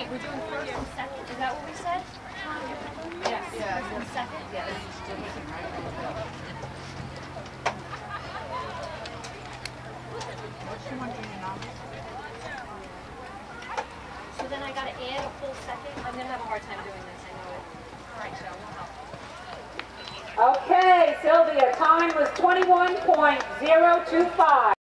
Wait, we're doing first and second? Is that what we said? Yes. Yeah. First and second? Yes. So then I got to add a full second? I'm going to have a hard time doing this, I know it. All right, Joe, we'll help. Okay, Sylvia, time was 21.025.